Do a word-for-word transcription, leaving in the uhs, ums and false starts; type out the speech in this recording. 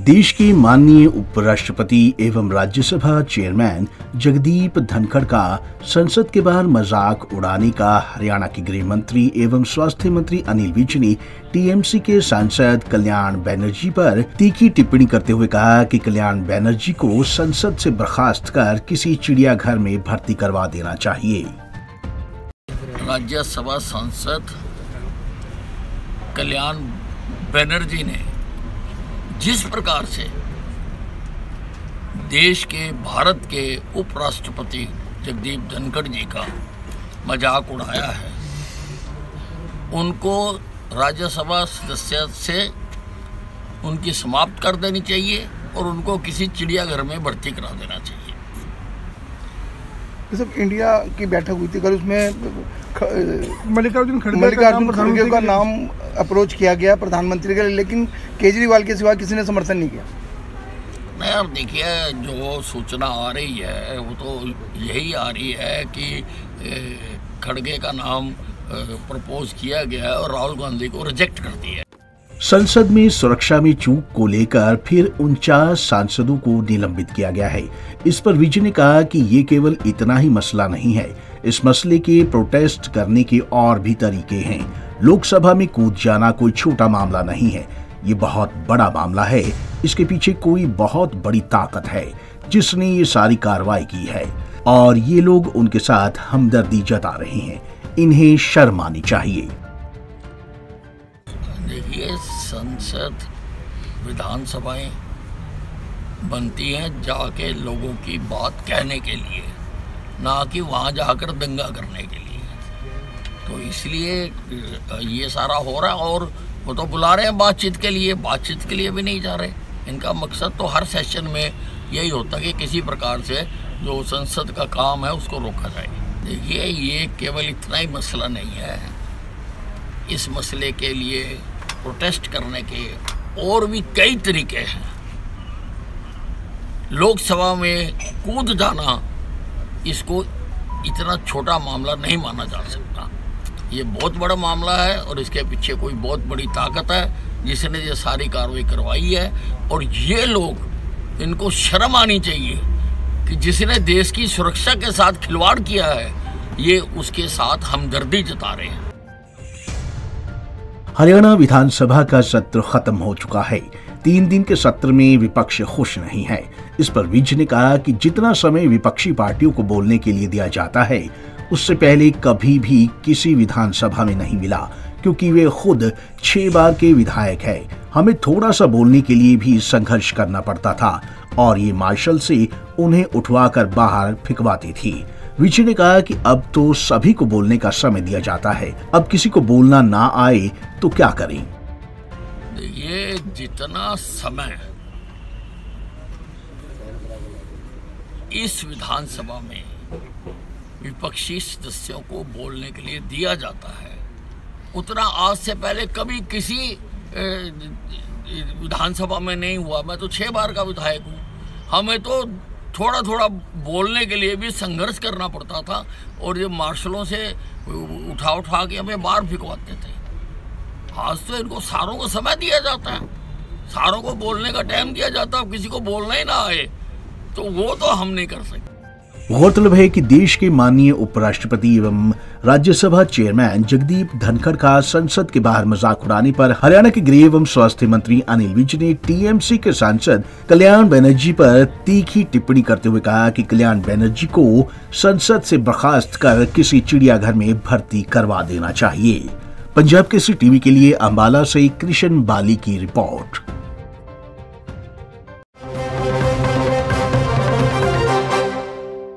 देश के माननीय उपराष्ट्रपति एवं राज्यसभा चेयरमैन जगदीप धनखड़ का संसद के बाहर मजाक उड़ाने का हरियाणा के गृह मंत्री एवं स्वास्थ्य मंत्री अनिल विज ने टीएमसी के सांसद कल्याण बनर्जी पर तीखी टिप्पणी करते हुए कहा कि कल्याण बनर्जी को संसद से बर्खास्त कर किसी चिड़ियाघर में भर्ती करवा देना चाहिए। राज्यसभा सांसद कल्याण बनर्जी ने जिस प्रकार से देश के भारत के उपराष्ट्रपति जगदीप धनखड़ जी का मजाक उड़ाया है, उनको राज्यसभा सदस्य से उनकी समाप्त कर देनी चाहिए और उनको किसी चिड़ियाघर में भर्ती करा देना चाहिए। सब इंडिया की बैठक हुई थी कल, उसमें मल्लिकार्जुन मल्लिकार्जुन खड़गे का नाम अप्रोच किया गया प्रधानमंत्री के लिए, लेकिन केजरीवाल के सिवा किसी ने समर्थन नहीं किया। नहीं यार, देखिए, जो सूचना आ रही है वो तो यही आ रही है कि खड़गे का नाम प्रपोज किया गया है और राहुल गांधी को रिजेक्ट कर दिया है। संसद में सुरक्षा में चूक को लेकर फिर उनचास सांसदों को निलंबित किया गया है। इस पर विज ने कहा कि ये केवल इतना ही मसला नहीं है, इस मसले के प्रोटेस्ट करने के और भी तरीके हैं। लोकसभा में कूद जाना कोई छोटा मामला नहीं है, ये बहुत बड़ा मामला है। इसके पीछे कोई बहुत बड़ी ताकत है जिसने ये सारी कार्रवाई की है और ये लोग उनके साथ हमदर्दी जता रहे हैं। इन्हें शर्म आनी चाहिए। देखिए, संसद विधानसभाएं बनती हैं जाके लोगों की बात कहने के लिए, ना कि वहाँ जाकर दंगा करने के लिए। तो इसलिए ये सारा हो रहा है और वो तो बुला रहे हैं बातचीत के लिए, बातचीत के लिए भी नहीं जा रहे। इनका मकसद तो हर सेशन में यही होता है कि किसी प्रकार से जो संसद का काम है उसको रोका जाए। देखिए, ये केवल इतना ही मसला नहीं है, इस मसले के लिए प्रोटेस्ट करने के और भी कई तरीके हैं। लोकसभा में कूद जाना, इसको इतना छोटा मामला नहीं माना जा सकता। ये बहुत बड़ा मामला है और इसके पीछे कोई बहुत बड़ी ताकत है जिसने ये सारी कार्रवाई करवाई है। और ये लोग, इनको शर्म आनी चाहिए कि जिसने देश की सुरक्षा के साथ खिलवाड़ किया है, ये उसके साथ हमदर्दी जता रहे हैं। हरियाणा विधानसभा का सत्र खत्म हो चुका है। तीन दिन के सत्र में विपक्ष खुश नहीं है। इस पर विज ने कहा कि जितना समय विपक्षी पार्टियों को बोलने के लिए दिया जाता है उससे पहले कभी भी किसी विधानसभा में नहीं मिला, क्योंकि वे खुद छह बार के विधायक हैं। हमें थोड़ा सा बोलने के लिए भी संघर्ष करना पड़ता था और ये मार्शल से उन्हें उठवाकर बाहर फिकवाती थी। विज ने कहा कि अब तो सभी को बोलने का समय दिया जाता है, अब किसी को बोलना ना आए तो क्या करें। ये जितना समय इस विधानसभा में विपक्षी सदस्यों को बोलने के लिए दिया जाता है, उतना आज से पहले कभी किसी विधानसभा में नहीं हुआ। मैं तो छह बार का विधायक हूँ, हमें तो थोड़ा थोड़ा बोलने के लिए भी संघर्ष करना पड़ता था और ये मार्शलों से उठा उठा के हमें बाहर फिकवाते थे। आज तो इनको सारों को समय दिया जाता है, सारों को बोलने का टाइम दिया जाता है। किसी को बोलना ही ना आए तो वो तो हम नहीं कर सकते। गौरतलब है कि देश के माननीय उपराष्ट्रपति एवं राज्यसभा चेयरमैन जगदीप धनखड़ का संसद के बाहर मजाक उड़ाने पर हरियाणा के गृह एवं स्वास्थ्य मंत्री अनिल विज ने टीएमसी के सांसद कल्याण बनर्जी पर तीखी टिप्पणी करते हुए कहा कि कल्याण बनर्जी को संसद से बर्खास्त कर किसी चिड़ियाघर में भर्ती करवा देना चाहिए। पंजाब केसरी टीवी के लिए अंबाला से कृष्ण बाली की रिपोर्ट।